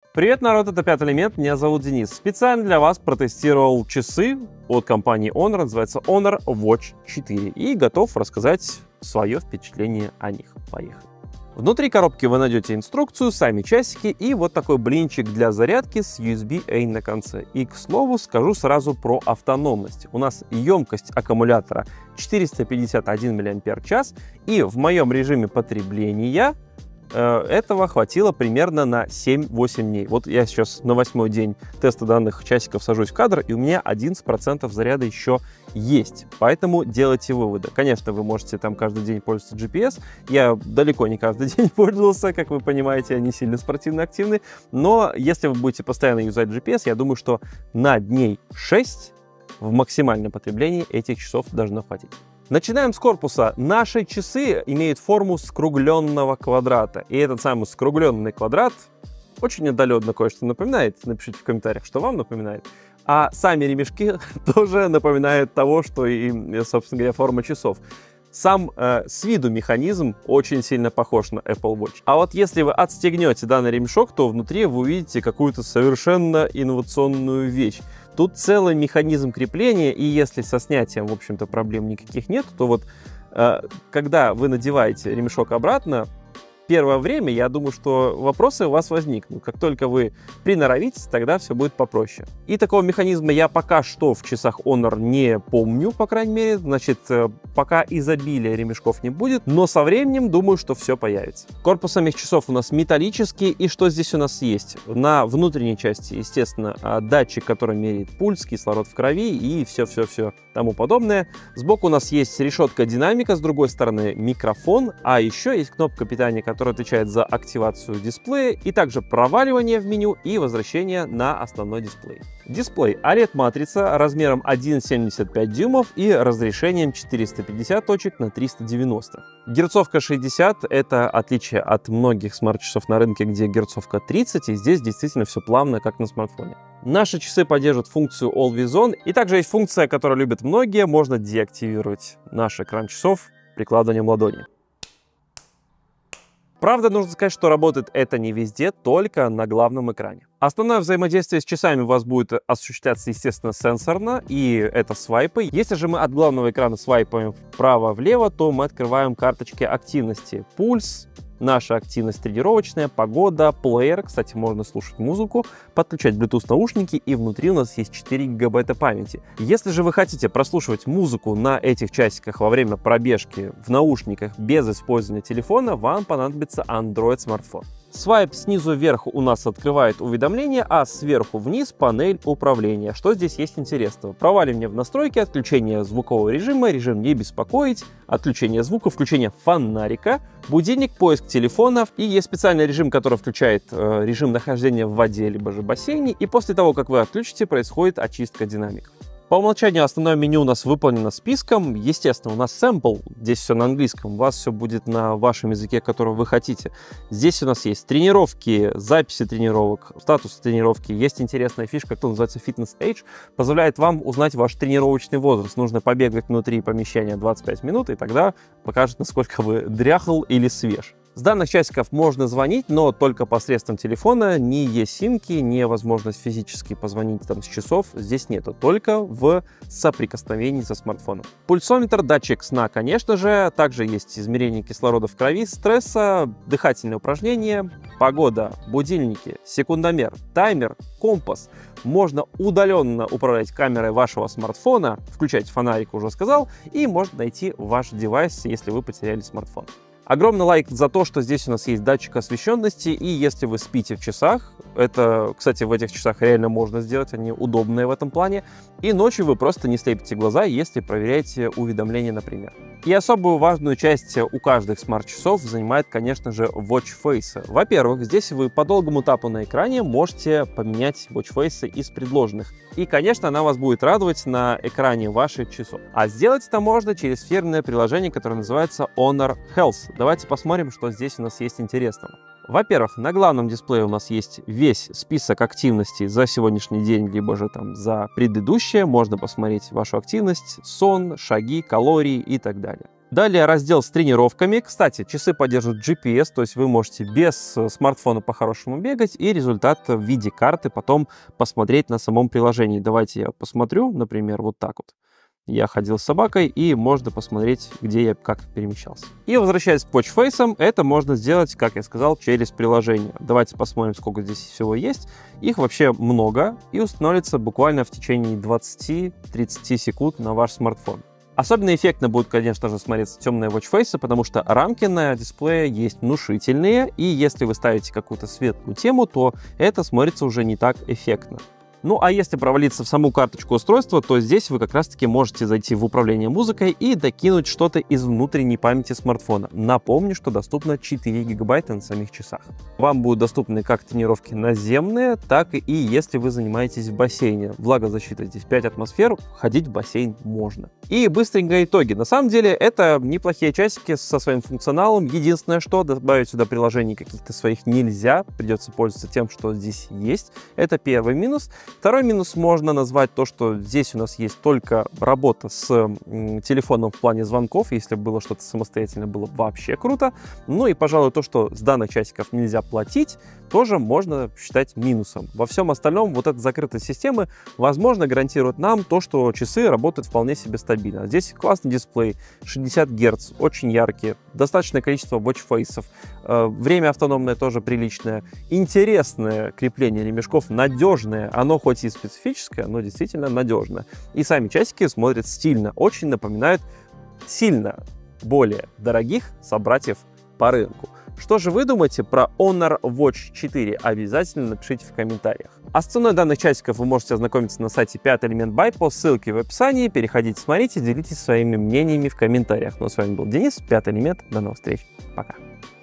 Привет, народ, это Пятый элемент, меня зовут Денис. Специально для вас протестировал часы от компании Honor, называется Honor Watch 4, и готов рассказать свое впечатление о них. Поехали. Внутри коробки вы найдете инструкцию, сами часики и вот такой блинчик для зарядки с USB-A на конце. И, к слову, скажу сразу про автономность. У нас емкость аккумулятора 451 мАч, и в моем режиме потребления этого хватило примерно на 7-8 дней. Вот я сейчас на 8-й день теста данных часиков сажусь в кадр, и у меня 11% заряда еще есть. Поэтому делайте выводы. Конечно, вы можете там каждый день пользоваться GPS. Я далеко не каждый день пользовался, как вы понимаете, я не сильно спортивно активный. Но если вы будете постоянно юзать GPS, я думаю, что на дней 6 в максимальном потреблении этих часов должно хватить. Начинаем с корпуса. Наши часы имеют форму скругленного квадрата. И этот самый скругленный квадрат очень отдаленно кое-что напоминает. Напишите в комментариях, что вам напоминает. А сами ремешки тоже напоминают того, что и, собственно говоря, форма часов. Сам с виду механизм очень сильно похож на Apple Watch. А вот если вы отстегнете данный ремешок, то внутри вы увидите какую-то совершенно инновационную вещь. Тут целый механизм крепления, и если со снятием, в общем-то, проблем никаких нет, то вот когда вы надеваете ремешок обратно, первое время, я думаю, что вопросы у вас возникнут. Как только вы приноровитесь, тогда все будет попроще. И такого механизма я пока что в часах Honor не помню, по крайней мере. Значит, пока изобилия ремешков не будет, но со временем думаю, что все появится. Корпус самих часов у нас металлический, и что здесь у нас есть? На внутренней части, естественно, датчик, который меряет пульс, кислород в крови и все-все-все тому подобное. Сбоку у нас есть решетка динамика, с другой стороны микрофон, а еще есть кнопка питания, которая отвечает за активацию дисплея, и также проваливание в меню и возвращение на основной дисплей. Дисплей OLED-матрица размером 1,75 дюймов и разрешением 450 точек на 390. Герцовка 60 — это отличие от многих смарт-часов на рынке, где герцовка 30, и здесь действительно все плавно, как на смартфоне. Наши часы поддерживают функцию Always On, и также есть функция, которую любят многие, можно деактивировать наш экран часов прикладыванием ладони. Правда, нужно сказать, что работает это не везде, только на главном экране. Основное взаимодействие с часами у вас будет осуществляться, естественно, сенсорно, и это свайпы. Если же мы от главного экрана свайпаем вправо-влево, то мы открываем карточки активности. Пульс, наша активность тренировочная, погода, плеер. Кстати, можно слушать музыку, подключать Bluetooth наушники, и внутри у нас есть 4 гигабайта памяти. Если же вы хотите прослушивать музыку на этих часиках во время пробежки в наушниках без использования телефона, вам понадобится Android смартфон. Свайп снизу вверх у нас открывает уведомления, а сверху вниз панель управления. Что здесь есть интересного? Проваливание в настройки, отключение звукового режима, режим не беспокоить, отключение звука, включение фонарика, будильник, поиск телефонов, и есть специальный режим, который включает режим нахождения в воде либо же бассейне, и после того, как вы отключите, происходит очистка динамиков. По умолчанию основное меню у нас выполнено списком. Естественно, у нас сэмпл, здесь все на английском, у вас все будет на вашем языке, который вы хотите. Здесь у нас есть тренировки, записи тренировок, статус тренировки. Есть интересная фишка, которая называется Fitness Age, позволяет вам узнать ваш тренировочный возраст. Нужно побегать внутри помещения 25 минут, и тогда покажет, насколько вы дряхл или свеж. С данных часиков можно звонить, но только посредством телефона, ни eSIM-ки, ни возможность физически позвонить там с часов здесь нету, только в соприкосновении со смартфоном. Пульсометр, датчик сна, конечно же, также есть измерение кислорода в крови, стресса, дыхательные упражнения, погода, будильники, секундомер, таймер, компас. Можно удаленно управлять камерой вашего смартфона, включать фонарик, уже сказал, и можно найти ваш девайс, если вы потеряли смартфон. Огромный лайк за то, что здесь у нас есть датчик освещенности, и если вы спите в часах, это, кстати, в этих часах реально можно сделать, они удобные в этом плане, и ночью вы просто не слепите глаза, если проверяете уведомления, например. И особую важную часть у каждых смарт-часов занимает, конечно же, Watch Face. Во-первых, здесь вы по долгому тапу на экране можете поменять Watch Face из предложенных. И, конечно, она вас будет радовать на экране ваших часов. А сделать это можно через фирменное приложение, которое называется Honor Health. Давайте посмотрим, что здесь у нас есть интересного. Во-первых, на главном дисплее у нас есть весь список активностей за сегодняшний день, либо же там за предыдущее. Можно посмотреть вашу активность, сон, шаги, калории и так далее. Далее раздел с тренировками. Кстати, часы поддерживают GPS, то есть вы можете без смартфона по-хорошему бегать и результат в виде карты потом посмотреть на самом приложении. Давайте я посмотрю, например, вот так вот. Я ходил с собакой, и можно посмотреть, где я как перемещался. И возвращаясь к Watch Face, это можно сделать, как я сказал, через приложение. Давайте посмотрим, сколько здесь всего есть. Их вообще много, и установится буквально в течение 20-30 секунд на ваш смартфон. Особенно эффектно будут, конечно же, смотреться темные Watch Face, потому что рамки на дисплее есть внушительные, и если вы ставите какую-то светлую тему, то это смотрится уже не так эффектно. Ну а если провалиться в саму карточку устройства, то здесь вы как раз-таки можете зайти в управление музыкой и докинуть что-то из внутренней памяти смартфона. Напомню, что доступно 4 гигабайта на самих часах. Вам будут доступны как тренировки наземные, так и если вы занимаетесь в бассейне. Влагозащита здесь 5 атмосфер, ходить в бассейн можно. И быстренько итоги. На самом деле это неплохие часики со своим функционалом. Единственное, что добавить сюда приложений каких-то своих нельзя, придется пользоваться тем, что здесь есть. Это первый минус. Второй минус можно назвать то, что здесь у нас есть только работа с телефоном в плане звонков. Если бы было что-то самостоятельно, было бы вообще круто. Ну и, пожалуй, то, что с данных часиков нельзя платить, тоже можно считать минусом. Во всем остальном вот эта закрытая система, возможно, гарантирует нам то, что часы работают вполне себе стабильно. Здесь классный дисплей, 60 Гц, очень яркие, достаточное количество watch-фейсов, время автономное тоже приличное, интересное крепление ремешков, надежное, оно хоть и специфическое, но действительно надежное. И сами часики смотрят стильно, очень напоминают сильно более дорогих собратьев по рынку. Что же вы думаете про Honor Watch 4? Обязательно напишите в комментариях. А с ценой данных часиков вы можете ознакомиться на сайте 5 Element Buy по ссылке в описании. Переходите, смотрите, делитесь своими мнениями в комментариях. Ну а с вами был Денис, 5 Элемент. До новых встреч. Пока.